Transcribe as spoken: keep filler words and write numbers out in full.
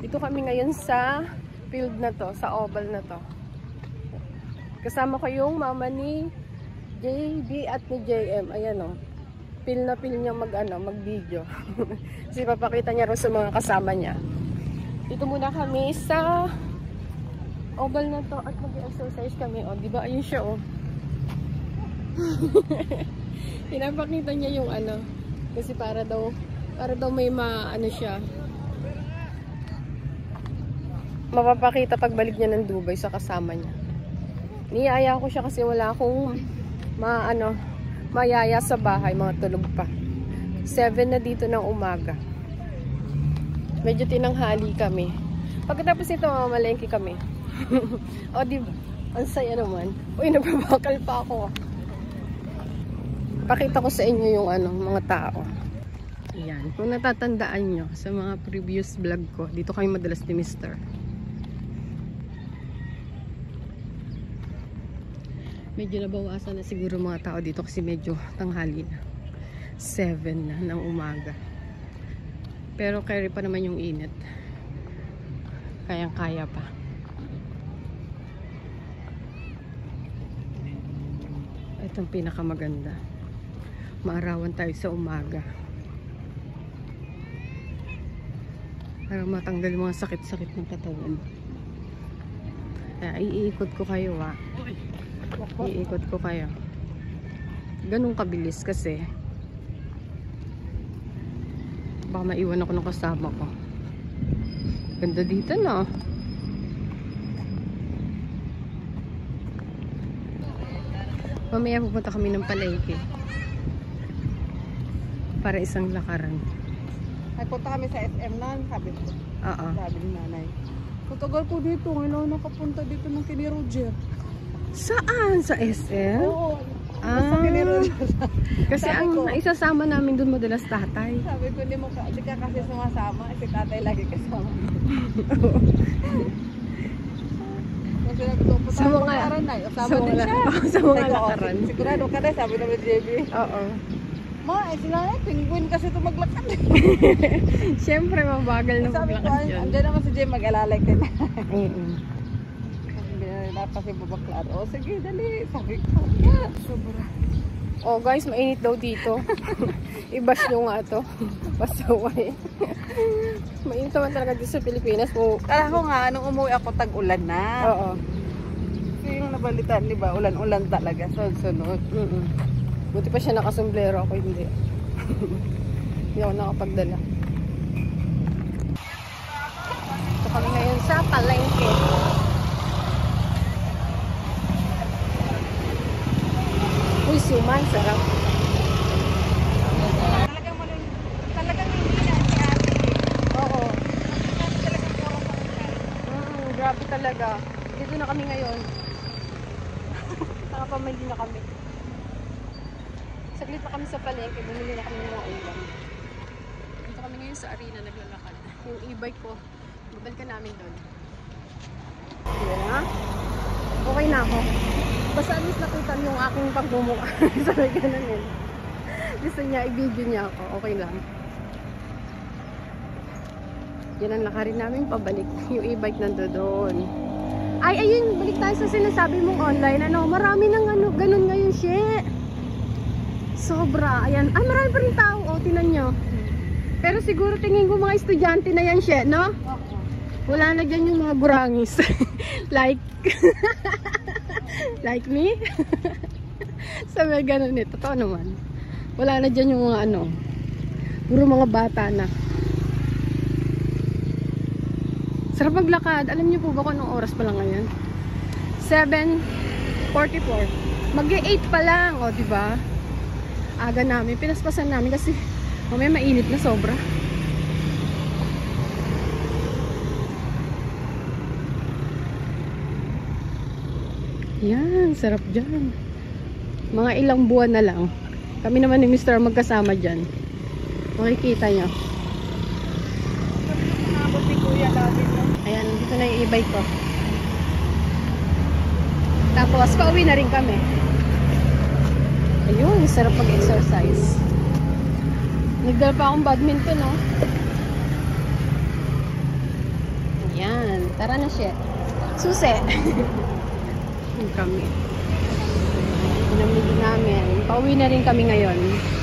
Dito kami ngayon sa field na to, sa oval na to. Kasama ko yung mama ni J B at ni J M. Ayan o. Feel na feel niya mag, ano, mag-video. Kasi papakita niya rin sa mga kasama niya. Dito muna kami sa oval na to at mag-exercise kami. O, diba? Ayun siya o. Pinapakita niya yung ano. Kasi para daw, para daw may ma, ano siya. Mapapakita pagbalik niya ng Dubai sa kasama niya. Niyaya ko siya kasi wala akong ma, ano, mayaya sa bahay, mga tulog pa. seven na dito ng umaga. Medyo tinanghali kami. Pagkatapos nito, mamalengke kami. O, diba? Ang saya naman. Uy, nagbabakal pa ako. Pakita ko sa inyo yung ano, mga tao. Ayan. Kung natatandaan nyo sa mga previous vlog ko, dito kami madalas ni Mister Medyo nabawasan na siguro mga tao dito kasi medyo tanghali na. seven na ng umaga. Pero carry pa naman yung init. Kayang-kaya pa. Itong pinakamaganda. Maarawan tayo sa umaga. Para matanggal mga sakit-sakit ng katawan. Kaya iikot ko kayo ha. Iikot ko kayo. Ganun kabilis kasi baka maiwan ako ng kasama ko. Ganda dito no. Mamaya pupunta kami ng palengke para isang lakaran. Ay punta kami sa S M na, sabi ko. Oo. Sabi ni nanay. Katagal ko dito, ngayon nakapunta dito ng kini Roger. Saan? Sa S M? Oo. Ah, kasi Sabi ang ko, isasama namin doon madalas tatay. sabi ko, hindi mo ka, hindi ka kasi sumasama. Si tatay lagi kasama. Kasi nagpupunta Sa mga lakaran na. Kasama sa din mga, siya. sa mga Sabi ko, lakaran. "Oh, sigurado ka na, sabi naman J B. Oo. Ma, eh sila na, penguin kasi ito maglakad. Siyempre, mabagal na Sabi ko, maglakad yun. andyan naman si J, mag-alalay ka na. Oo. Hindi na kasi babaklar. O sige, dali. Sabi ko, ah, sobra. Oh guys, mainit daw dito. Ibas nyo nga to. Pasaway. Mainit naman talaga dito sa Pilipinas. Oh. Kala ko nga, nung umuwi ako, tag-ulan na. Oo. So yung nabalitaan, di ba, ulan-ulan talaga. Sunod-sunod. Mm -mm. Buti pa siya nakasombrero, ako hindi. Hindi ako nakapagdala. Ito kami ngayon sa palengke. Uy, suman, sarap. Talagang malun, talagang hindi na si ate. Oo. Talagang puro sa ulan. Mm, grabe talaga. Dito na kami ngayon. Nakapamili na kami. Saglit pa kami sa palengke, bumili na kami ng mga ulam. Dito kami ngayon sa arena, naglalakad. Yung e-bike ko, babalikan namin doon. Yan na. Okay na ako. Basta at least nakita yung aking pagmumukha. Sabi ganun yun. Gusto niya, i-video niya ako. Okay lang. Yan ang lakarin namin pabalik. Yung e-bike nando doon. Ay, ayun, balik tayo sa sinasabi mong online. Ano, marami nang ano, ganun ngayon, shit. Sobra. Ayan. Ay, marami pa rin tao. O, tinan nyo. Pero siguro tingin ko mga estudyante na yan, shit, no? Wala na dyan yung mga gurangis. Like, like me? Sabi ganun eh. Totoo naman. Wala na dyan yung mga ano. Puro mga bata na. Sarap maglakad. Alam niyo po ba kung anong oras pa lang ngayon? seven forty-four. Mag-eight pa lang. O, diba? Aga namin. Pinaspasan namin kasi mamaya mainit na sobra. Yan. Sarap dyan. Mga ilang buwan na lang. Kami naman ni Mister magkasama dyan. Makikita nyo. Ayan, dito na yung e-bike ko. Tapos, pauwi na rin kami. Ayun, sarap mag-exercise. Nagdala pa akong badminton, no? Tara na, shit. Susi! Yung kami. Pinamili namin. Pauwi na rin kami ngayon.